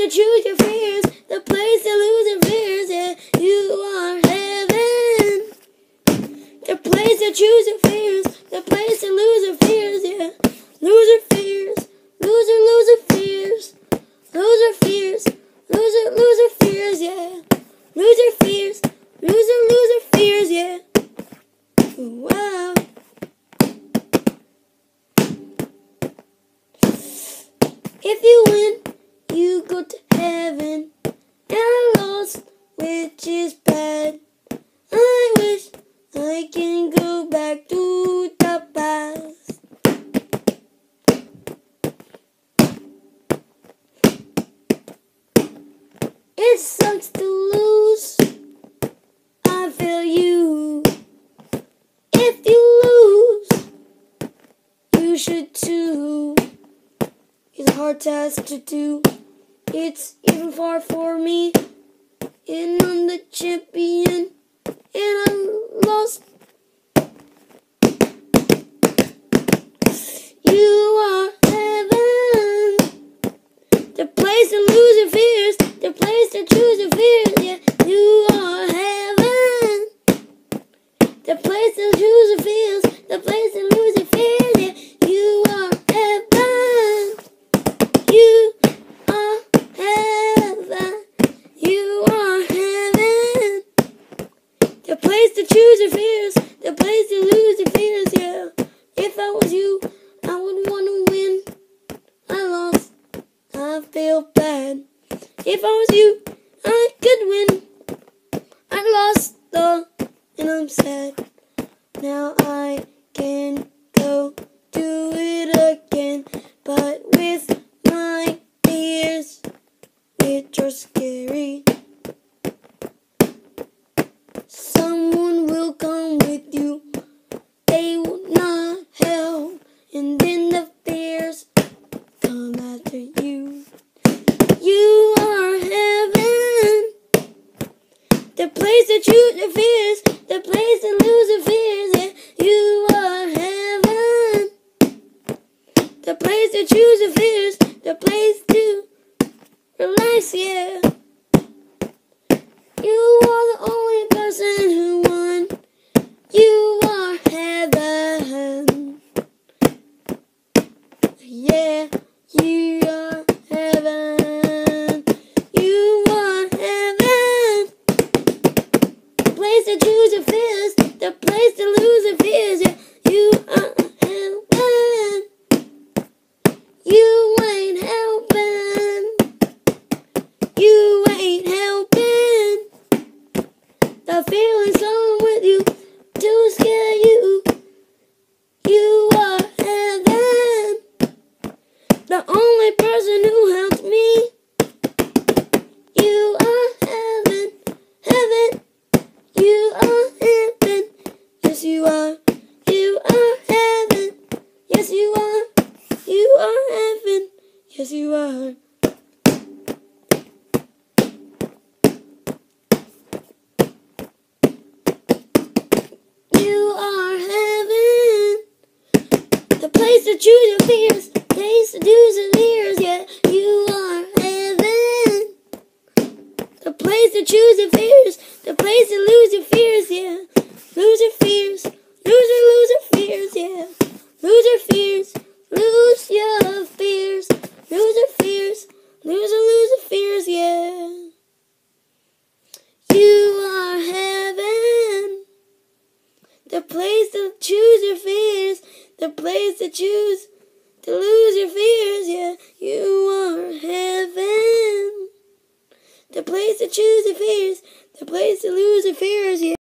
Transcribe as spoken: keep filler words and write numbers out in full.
to choose your fears, the place to lose your fears, yeah, you are heaven. The place to choose your fears, the place to lose your fears, yeah, lose your fears, lose your, lose your fears, lose your fears, lose your, lose your fears, yeah, lose your fears, lose your, lose your fears, yeah, wow. If you win, you go to heaven, and I lost, which is bad. I wish I can go back to the past. It sucks to lose, I feel you. If you lose, you should too. It's a hard task to do. It's even far for me, and I'm the champion, and I lost. You are heaven, the place to lose your fears, the place to choose your fears, yeah. You are heaven, the place to choose your fears, the place to lose your fears, yeah. You are heaven, you are heaven, you are heaven, the place to choose your fears, the place to lose your fears, yeah. If I was you, I would want to win. I lost, I feel bad. If I was you, I could win. I lost though, and I'm sad. Now I can go do it again, but with my fears, which are scary. Someone will come with you, they will not help, and then the fears come after you. You are heaven, the place to choose your fears, the place to lose your fears, yeah. You are heaven, the place to choose your fears, the place to relax, yeah. You are the only person who won. You are heaven, yeah. You are heaven, you are heaven, the place to choose your fears, the place to lose your fears, yeah. You are heaven, you ain't helping, you ain't helping, the feelings come with you to scare you. You are heaven, the only person who helped me. You are heaven, heaven, you are heaven, yes you are, you are heaven, yes you are, you are heaven, yes you are. You are heaven, the place to choose your fears, place to do your fears, yeah. You are heaven, the place to choose your fears, the place to lose your fears, yeah. Lose your fears, lose your, lose your fears, yeah. Lose your fears, lose your fears, lose your fears, lose your, lose your fears, yeah. You are heaven, the place to choose your fears, the place to choose to lose your fears, yeah. You are heaven, the place to choose your fears, the place to lose your fears, yeah.